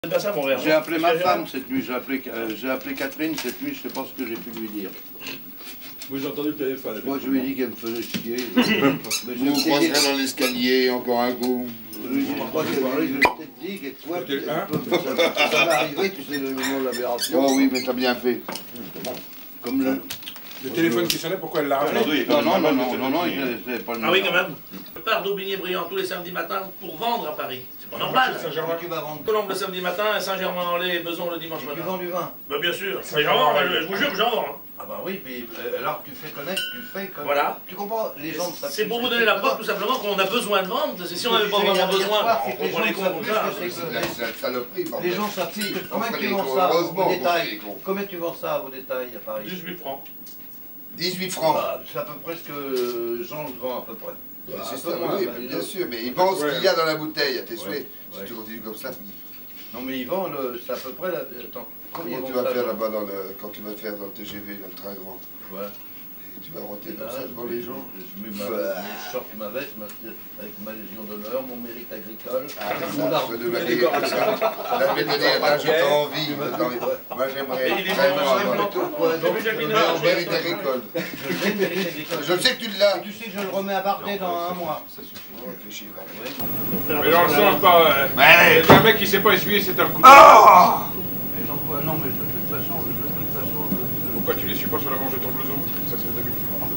Pas ça, mon verre. J'ai appelé ma femme cette nuit, j'ai appelé Catherine cette nuit, je sais pas ce que j'ai pu lui dire. Moi j'ai entendu le téléphone. Moi je lui ai dit qu'elle me faisait chier. Vous vous croiserez dans l'escalier encore un coup. Je lui ai dit, je crois que je l'ai peut-être dit quelquefois, ça va arriver, tu sais le moment de l'aberration. Oh oui, mais t'as bien fait. Comme le téléphone qui sonnait, pourquoi elle l'a rappelé? Non, c'est pas le Ah oui, quand même. Je pars d'Aubigné-Briand tous les samedis matins pour vendre à Paris. C'est pas normal. Tu vas vendre. Colombe le samedi matin, Saint-Germain-en-Laye et Beson le dimanche matin. Tu vends du vin. Bah bien sûr. Mais j'en vends, je vous jure que j'en vends. Ah bah oui, puis alors tu fais connaître, tu fais connaître. Voilà. Tu comprends, les gens ne savent C'est plus pour ce vous que donner c'est la que preuve ça. tout simplement qu'on a besoin de vendre. Si on n'avait pas vraiment besoin, on prend les cons comme ça. C'est la saloperie, bordel. Les gens savent plus. Combien on tu fait vends les ça cons, au heureusement qu'on fait détail? les cons. Combien tu vends ça au détail à Paris? 18 francs. 18 francs. Bah, c'est à peu près ce que Jean le vend à peu près. C'est un ça, peu moins, oui, bah, bien disons. sûr, mais il vend ce qu'il y a dans la bouteille, à tes souhaits. Ouais. Si tu continues comme ça, Non mais ils vendent, c'est à peu près... Attends, combien comment ils tu vendent vas ça, faire Jean? là-bas quand tu vas faire dans le TGV, dans le train grand? Ouais. Tu vas rentrer comme Là, ça devant les gens? Je mets je sors ma veste avec ma légion d'honneur, mon mérite agricole. Ah, mon ça, arbre. je vais m'habiller comme ça. Là, je vais te dire, là, j'ai pas envie. Moi, j'aimerais vraiment avoir mon mérite agricole. Je sais que tu l'as. Tu sais que je le remets à Bardet dans un mois. Oh, fais chier, va. Mais dans le sens, pas. Ouais. Un mec qui sait pas essuyer, c'est un coup de Mais j'en peux- non mais de toute façon, Pourquoi tu les suis pas sur la manche de ton blouson? Ça serait d'habitude.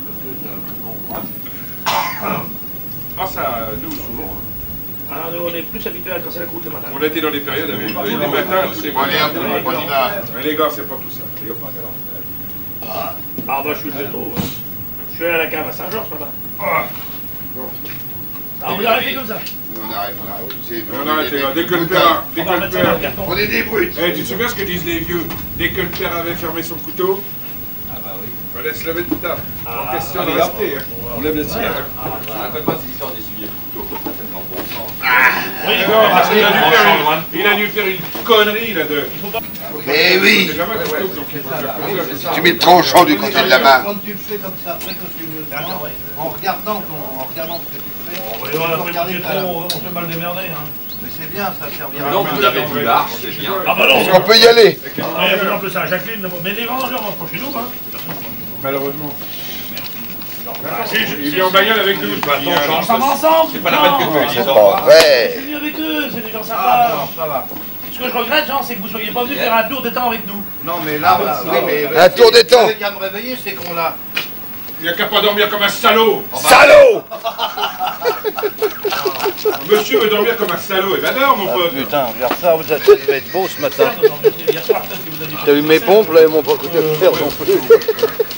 Ah ça, nous, souvent. Alors nous on est plus habitués à casser la croûte le matin. On a été dans des périodes avec des matins, tous les Bon, allez, matins. on y va. Mais les gars, c'est pas tout ça. Les gars. Ah bah je suis le métro. Je suis allé à la cave à Saint-Georges ce matin. Ah. Alors vous arrêtez comme ça. On arrête. On arrête les gars, dès que le père... On va mettre ça dans le carton. On est des brutes. Eh, tu te souviens ce que disent les vieux? Dès que le père avait fermé son couteau, ah bah oui. on laisse lever de table. En question de les gars. rester. On lève le tir. Raconte pas cette histoire d'essuyer le couteau, ça fait dans le bon sens. Oui, Non, parce qu'il a dû faire une connerie là de... Mais oui. C'est jamais un couteau, donc il faut le faire. Tu mets le tranchant du côté de la main. Quand tu le fais comme ça, après quand tu le D'accord, ouais. en regardant ce que tu fais, On tu peux regarder ta- on se fait mal démerder. Hein. Mais c'est bien, ça servira. Non, vous avez du large, c'est bien. Ah bah non. Est-ce qu'on peut y aller? Ouais, faisons plus ça, Jacqueline. Mais les vendangeurs mangent pas chez nous, hein. Malheureusement. Il est en bagnole avec nous. On s'en va ensemble. C'est pas la peine que tu C'est les pas envoies. vrai. C'est venu avec eux, c'est des gens Ah sympas. non, ça va. Ce que je regrette, Jean, c'est que vous soyez pas venus faire un tour de temps avec nous. Non mais là, oui, mais Un tour des temps. Avec à me réveiller, c'est qu'on l'a. Il n'a qu'à pas dormir comme un salaud. Salaud! Monsieur veut dormir comme un salaud. Eh ben dors, mon pote. Putain, regarde ça, ça devait être beau ce matin. Hier soir, peut-être que vous aviez T'as vu mes pompes là, ils m'ont pas coûté cher non plus.